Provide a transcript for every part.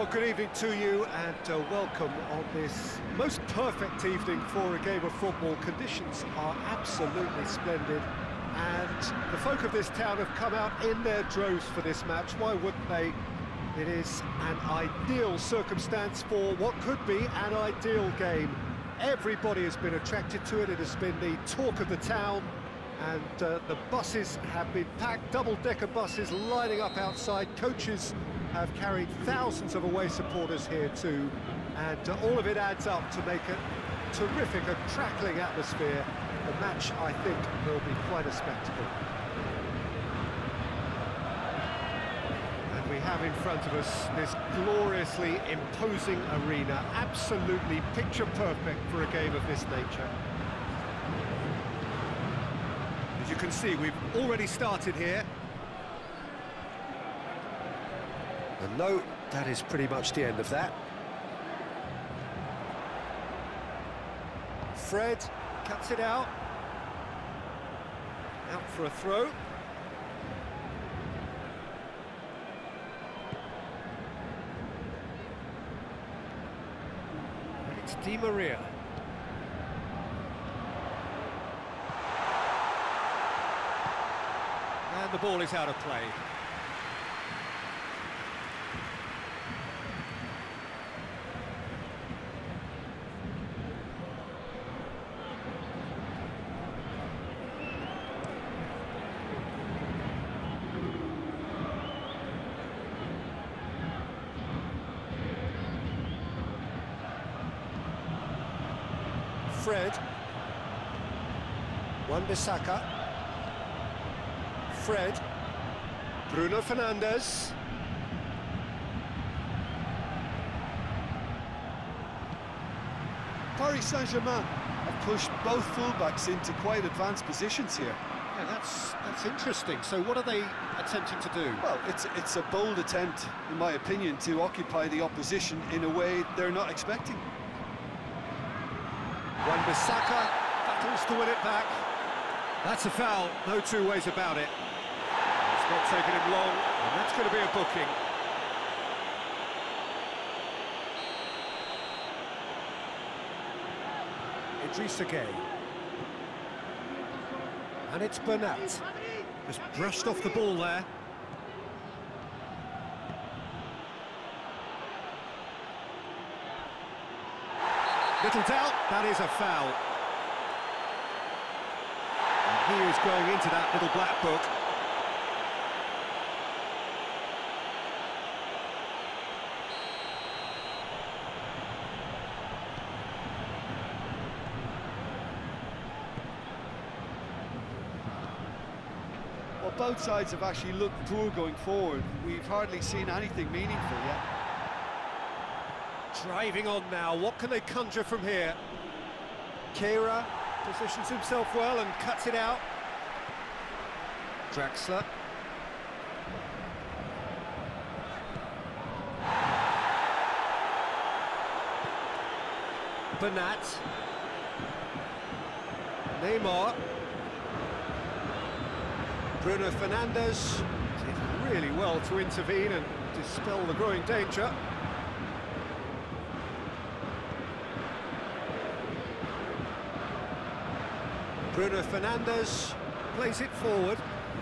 Well, good evening to you and welcome on this most perfect evening for a game of football. Conditions are absolutely splendid and the folk of this town have come out in their droves for this match. Why wouldn't they? It is an ideal circumstance for what could be an ideal game. Everybody has been attracted to it. It has been the talk of the town, and the buses have been packed, double-decker buses lining up outside. Coaches have carried thousands of away supporters here too, and all of it adds up to make a terrific, a crackling atmosphere. The match, I think, will be quite a spectacle. And we have in front of us this gloriously imposing arena, absolutely picture perfect for a game of this nature. As you can see, we've already started here. And no, that is pretty much the end of that. Fred cuts it out. Out for a throw. And it's Di Maria. And the ball is out of play. Fred, Wan-Bissaka, Fred, Bruno Fernandes, Paris Saint-Germain have pushed both fullbacks into quite advanced positions here. Yeah, that's interesting. So what are they attempting to do? Well, it's a bold attempt, in my opinion, to occupy the opposition in a way they're not expecting. Wan-Bissaka battles to win it back. That's a foul, no two ways about it. It's not taken him long, and that's going to be a booking. Idrissa Gueye. And it's Bernat. Just brushed off the ball there. Little doubt, that is a foul. And he is going into that little black book. Well, both sides have actually looked poor going forward. We've hardly seen anything meaningful yet. Driving on now, what can they conjure from here? Kehrer positions himself well and cuts it out. Draxler. Bernat. Neymar. Bruno Fernandes did really well to intervene and dispel the growing danger. Bruno Fernandes plays it forward.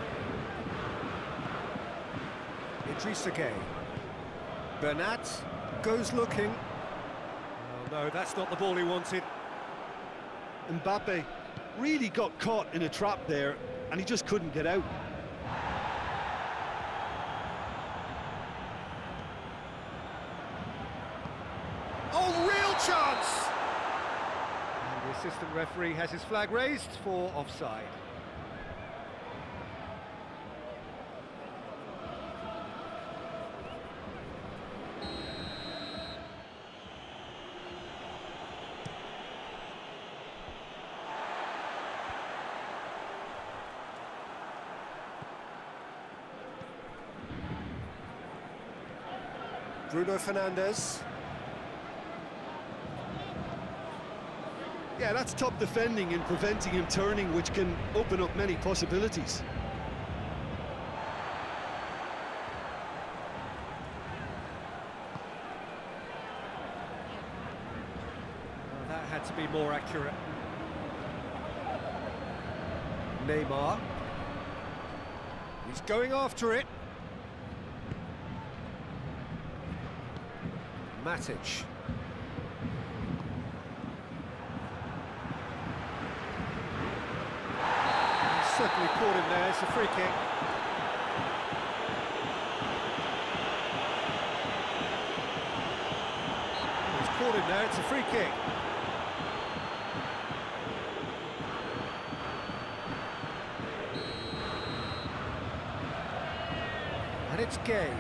Idrissa Gueye. Bernat goes looking. Oh no, that's not the ball he wanted. Mbappe really got caught in a trap there, and he just couldn't get out. Oh, real chance! And the assistant referee has his flag raised for offside. Bruno Fernandes. Yeah, that's top defending and preventing him turning, which can open up many possibilities. had to be more accurate. Neymar. He's going after it. Matic. He's certainly caught him there, it's a free kick. He's caught him there, it's a free kick. And it's Gay.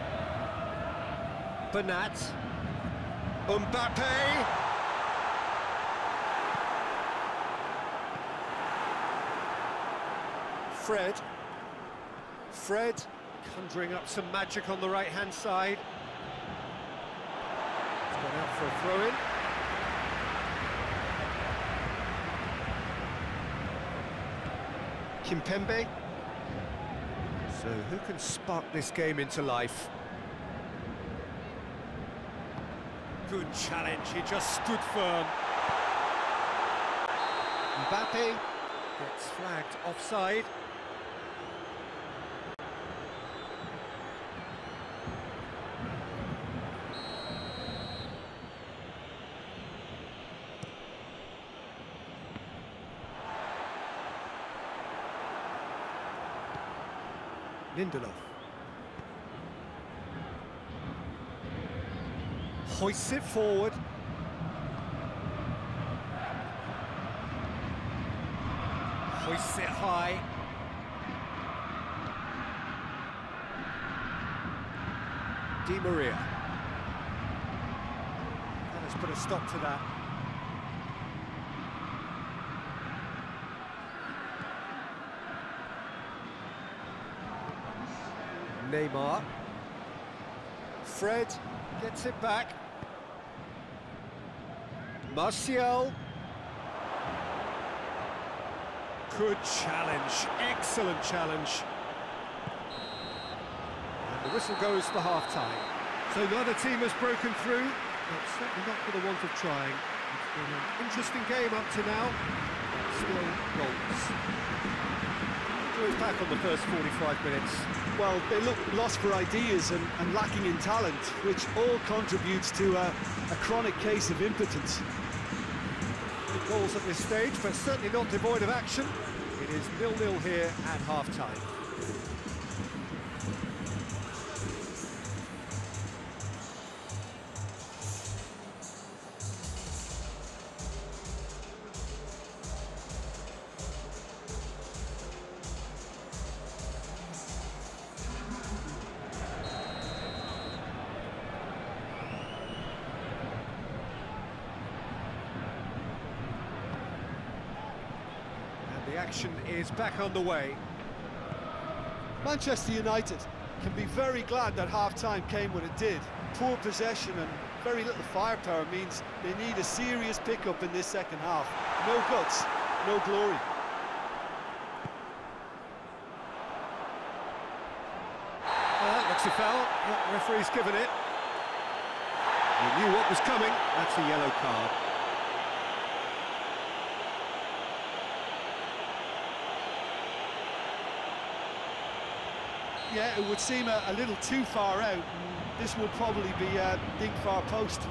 Bernat. Mbappe! Fred conjuring up some magic on the right-hand side. He's gone out for a throw-in. Kimpembe. So who can spark this game into life? Good challenge, he just stood firm. Mbappe gets flagged offside. Lindelof. Hoists it forward. Hoists it high. Di Maria. That has put a stop to that. Neymar. Fred gets it back. Martial. Good challenge, excellent challenge. And the whistle goes for half-time. So neither team has broken through, but certainly not for the want of trying. It's been an interesting game up to now. Still goals. We're back on the first 45 minutes. Well, they look lost for ideas and lacking in talent, which all contributes to a chronic case of impotence. Good goals at this stage, but certainly not devoid of action. It is 0-0 here at half-time. The action is back underway. Manchester United can be very glad that half-time came when it did. Poor possession and very little firepower means they need a serious pickup in this second half. No guts, no glory. Well, that looks a foul. The referee's given it. He knew what was coming. That's a yellow card. Yeah, it would seem a little too far out. This will probably be a big far post.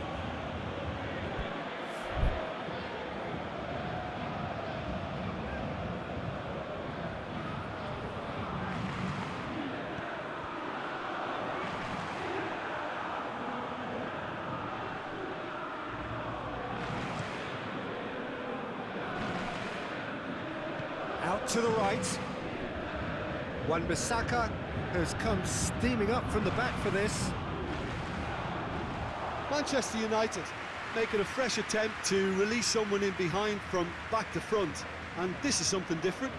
Out to the right. Wan-Bissaka has come steaming up from the back for this. Manchester United making a fresh attempt to release someone in behind from back to front, and this is something different.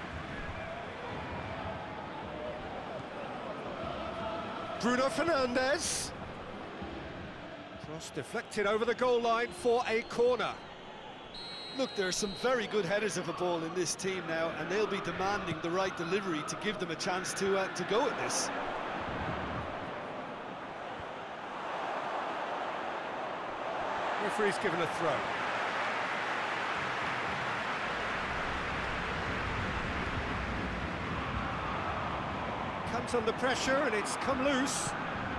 Bruno Fernandes. Cross deflected over the goal line for a corner. Look, there are some very good headers of a ball in this team now, and they'll be demanding the right delivery to give them a chance to go at this. Referee's given a throw. Comes under pressure and it's come loose.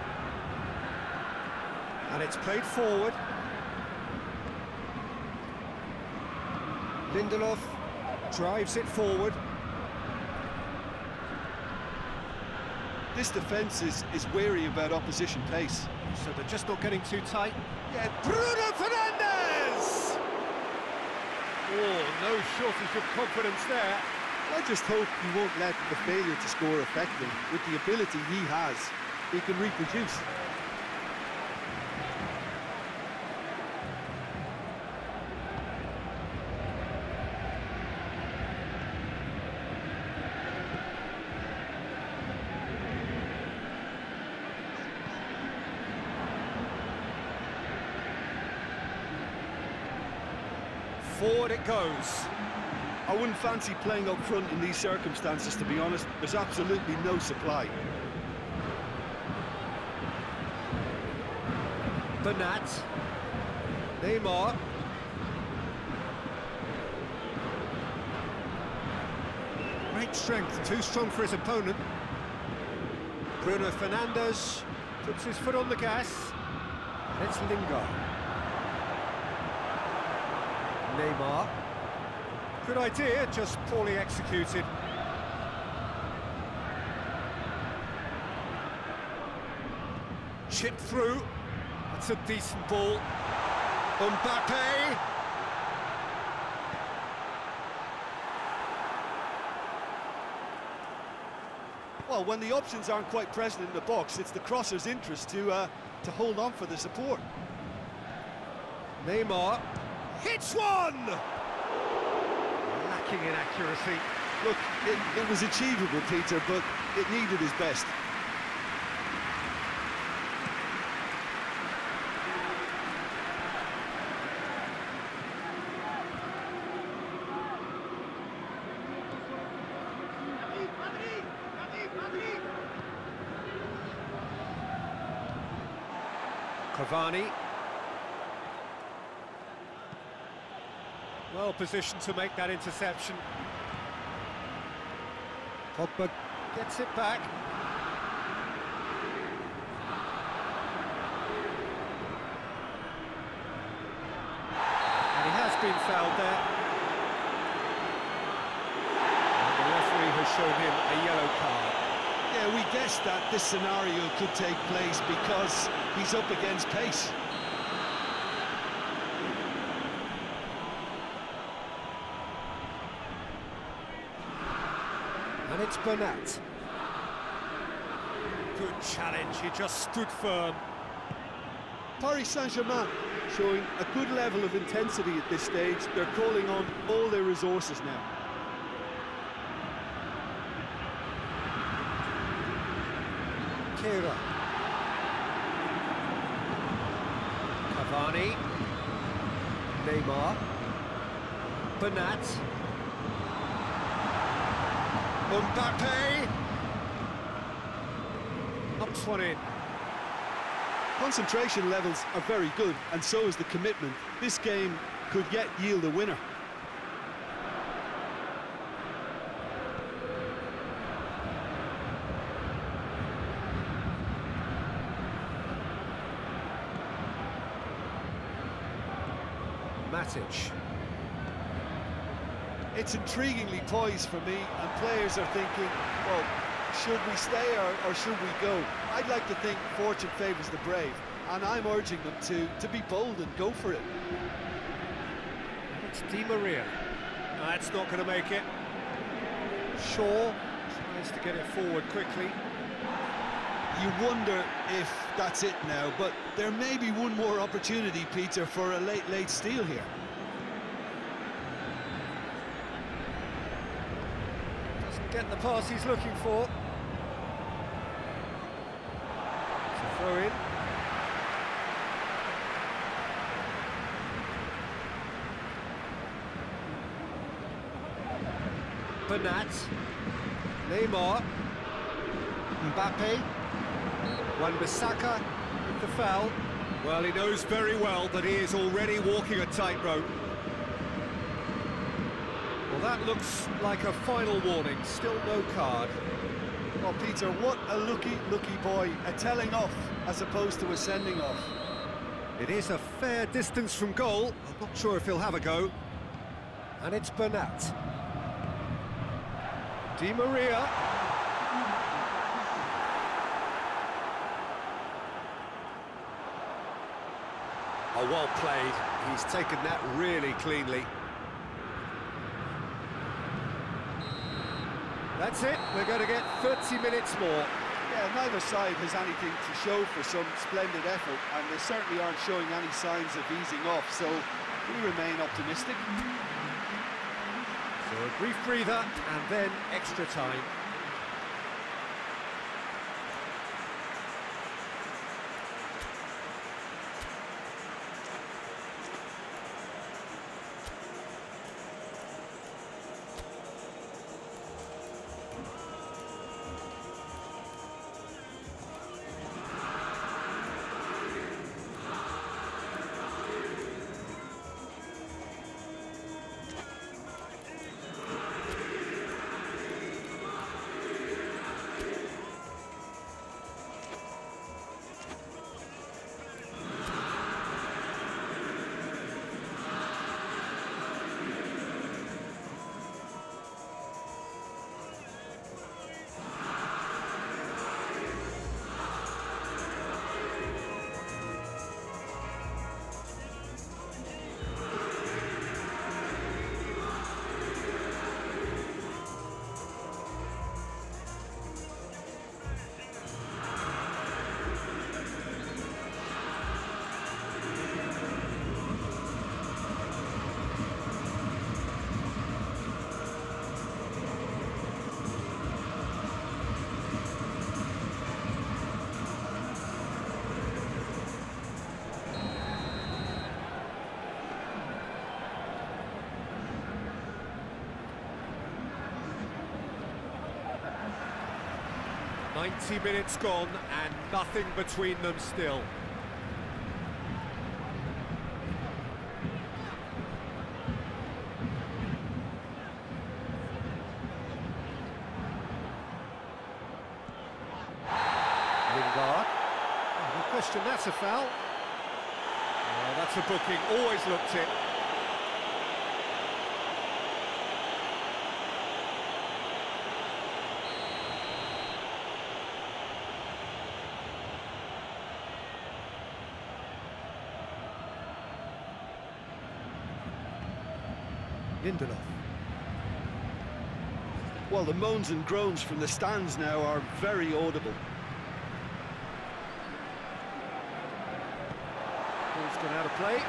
And it's played forward. Lindelof drives it forward. This defence is wary about opposition pace. So they're just not getting too tight. Yeah, Bruno Fernandes! Oh, no shortage of confidence there. I just hope he won't let the failure to score affect him. With the ability he has, he can reproduce. Forward it goes. I wouldn't fancy playing up front in these circumstances, to be honest. There's absolutely no supply. Bernat. Neymar. Great strength, too strong for his opponent. Bruno Fernandes puts his foot on the gas. And it's Lingard. Neymar. Good idea, just poorly executed. Chipped through. That's a decent ball. Mbappe. Well, when the options aren't quite present in the box, it's the crosser's interest to hold on for the support. Neymar hits one! Lacking in accuracy. Look, it was achievable, Peter, but it needed his best. Cavani. Well positioned to make that interception. Pogba gets it back. And he has been fouled there. And the referee has shown him a yellow card. Yeah, we guessed that this scenario could take place because he's up against pace. And it's Bernat. Good challenge, he just stood firm. Paris Saint-Germain showing a good level of intensity at this stage. They're calling on all their resources now. Kehrer. Cavani. Neymar. Bernat. Mbappe. Knocks one in. Concentration levels are very good, and so is the commitment. This game could yet yield a winner. Matic. It's intriguingly poised for me, and players are thinking, well, should we stay or should we go? I'd like to think fortune favours the brave, and I'm urging them to be bold and go for it. It's Di Maria. No, that's not going to make it. Shaw tries to get it forward quickly. You wonder if that's it now, but there may be one more opportunity, Peter, for a late steal here. Doesn't get the pass he's looking for. It's a throw in. Bernat. Neymar. Mbappe. Wan-Bissaka with the foul. Well, he knows very well that he is already walking a tightrope. Well, that looks like a final warning. Still no card. Oh, Peter, what a lucky boy. A telling off as opposed to a sending off. It is a fair distance from goal. I'm not sure if he'll have a go. And it's Bernat. Di Maria. Oh, well played. He's taken that really cleanly. That's it. We're going to get 30 minutes more. Yeah, neither side has anything to show for some splendid effort, and they certainly aren't showing any signs of easing off, so we remain optimistic. So a brief breather, and then extra time. "90 minutes gone and nothing between them still." Lingard. Oh, no question, that's a foul. Oh, that's a booking, always looked it. Lindelof. Well, the moans and groans from the stands now are very audible. Ball's gone out of play.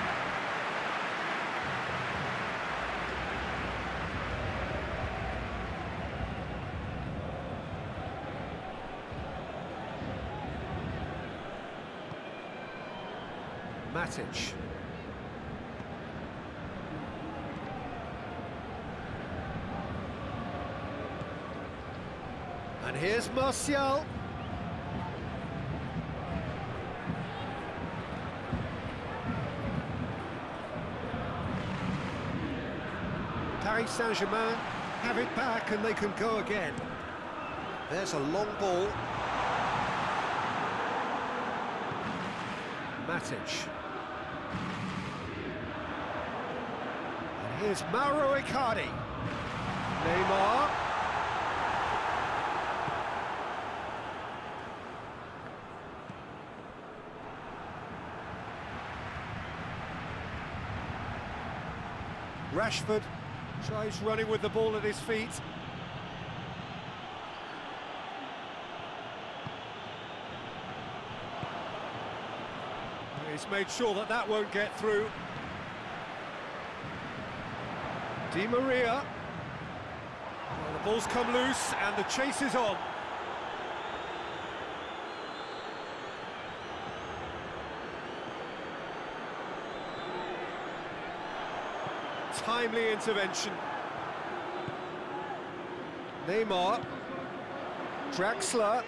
Matic. And here's Martial. Paris Saint-Germain have it back and they can go again. There's a long ball. Matic. And here's Mauro Icardi. Neymar. Rashford tries running with the ball at his feet. He's made sure that that won't get through. Di Maria. Well, the ball's come loose and the chase is on. Timely intervention. Neymar. Draxler.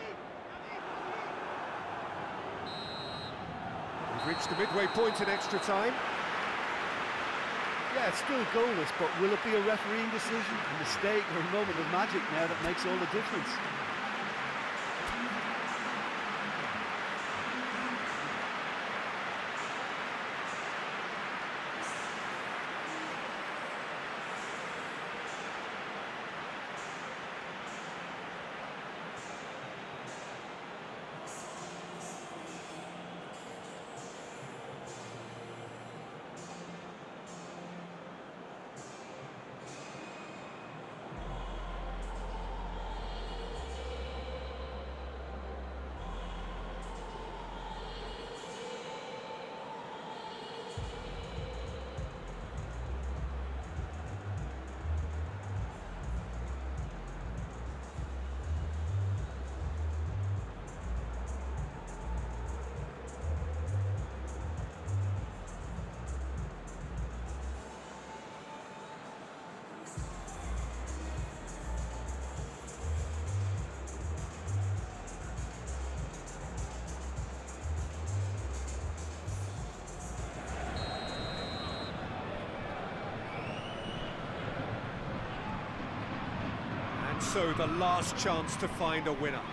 We've reached the midway point in extra time. Yeah, it's still goalless, but will it be a refereeing decision, a mistake or a moment of magic now that makes all the difference? also the last chance to find a winner.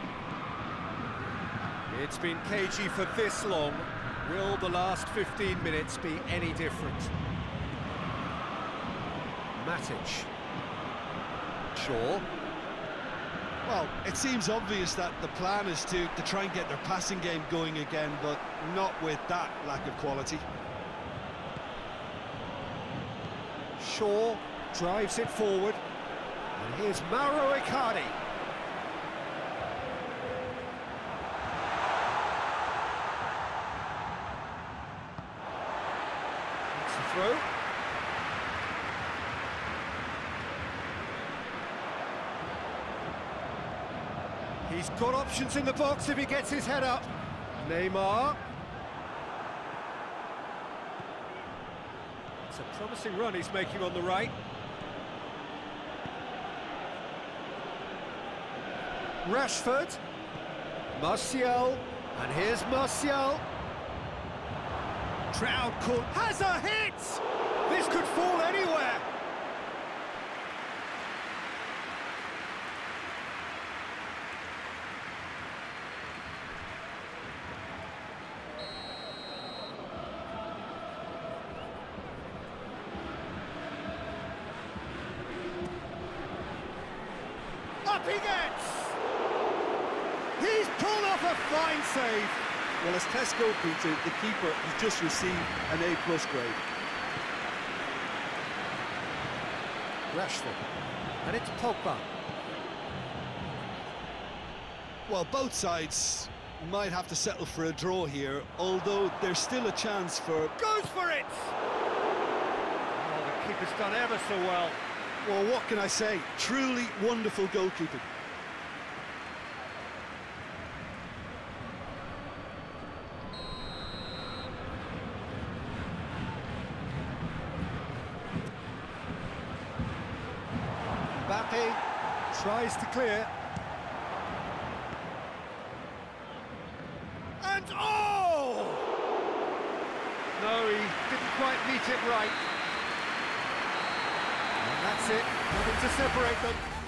It's been cagey for this long. Will the last 15 minutes be any different? Matic. Shaw. Well, it seems obvious that the plan is to try and get their passing game going again, but not with that lack of quality. Shaw drives it forward. And here's Mauro Icardi. That's the throw. He's got options in the box if he gets his head up. Neymar. It's a promising run he's making on the right. Rashford. Martial. And here's Martial. Crowd caught. Has a hit! This could fall anywhere. Up he gets! He's pulled off a fine save. Well, as test goalkeeper, the keeper has just received an A+ grade. Rashford. And it's Pogba. Well, both sides might have to settle for a draw here, although there's still a chance for... Goes for it! Oh, the keeper's done ever so well. Well, what can I say? Truly wonderful goalkeeping. Mbappe tries to clear. And oh! No, he didn't quite meet it right. And that's it, nothing to separate them.